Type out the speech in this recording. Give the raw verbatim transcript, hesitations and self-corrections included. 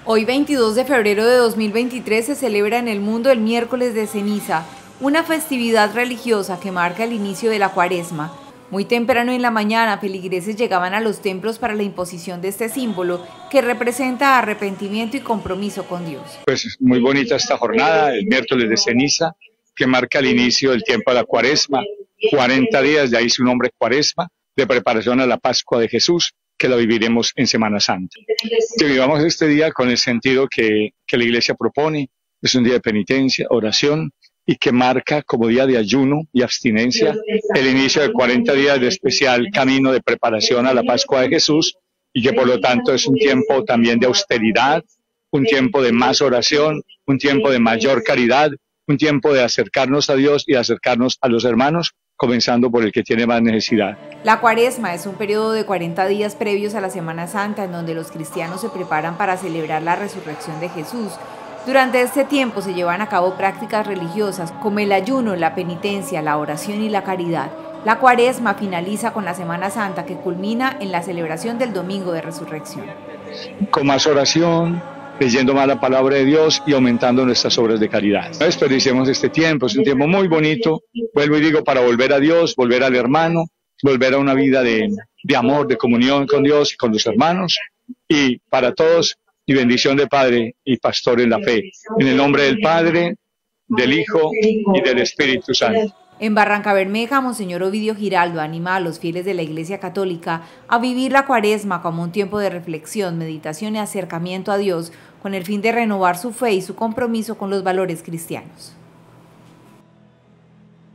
Hoy veintidós de febrero de dos mil veintitrés se celebra en el mundo el miércoles de ceniza, una festividad religiosa que marca el inicio de la cuaresma. Muy temprano en la mañana, feligreses llegaban a los templos para la imposición de este símbolo que representa arrepentimiento y compromiso con Dios. Pues es muy bonita esta jornada, el miércoles de ceniza, que marca el inicio del tiempo de la cuaresma, cuarenta días, de ahí su nombre cuaresma, de preparación a la Pascua de Jesús, que la viviremos en Semana Santa. Que vivamos este día con el sentido que, que la Iglesia propone, es un día de penitencia, oración, y que marca como día de ayuno y abstinencia el inicio de cuarenta días de especial camino de preparación a la Pascua de Jesús, y que por lo tanto es un tiempo también de austeridad, un tiempo de más oración, un tiempo de mayor caridad, un tiempo de acercarnos a Dios y acercarnos a los hermanos, comenzando por el que tiene más necesidad. La cuaresma es un periodo de cuarenta días previos a la Semana Santa en donde los cristianos se preparan para celebrar la resurrección de Jesús. Durante este tiempo se llevan a cabo prácticas religiosas como el ayuno, la penitencia, la oración y la caridad. La cuaresma finaliza con la Semana Santa, que culmina en la celebración del Domingo de Resurrección. Con más oración, leyendo más la palabra de Dios y aumentando nuestras obras de caridad. No desperdiciemos este tiempo, es un tiempo muy bonito, vuelvo y digo, para volver a Dios, volver al hermano, volver a una vida de, de amor, de comunión con Dios y con los hermanos, y para todos, y bendición de Padre y Pastor en la fe. En el nombre del Padre, del Hijo y del Espíritu Santo. En Barrancabermeja, Monseñor Ovidio Giraldo anima a los fieles de la Iglesia Católica a vivir la cuaresma como un tiempo de reflexión, meditación y acercamiento a Dios, con el fin de renovar su fe y su compromiso con los valores cristianos.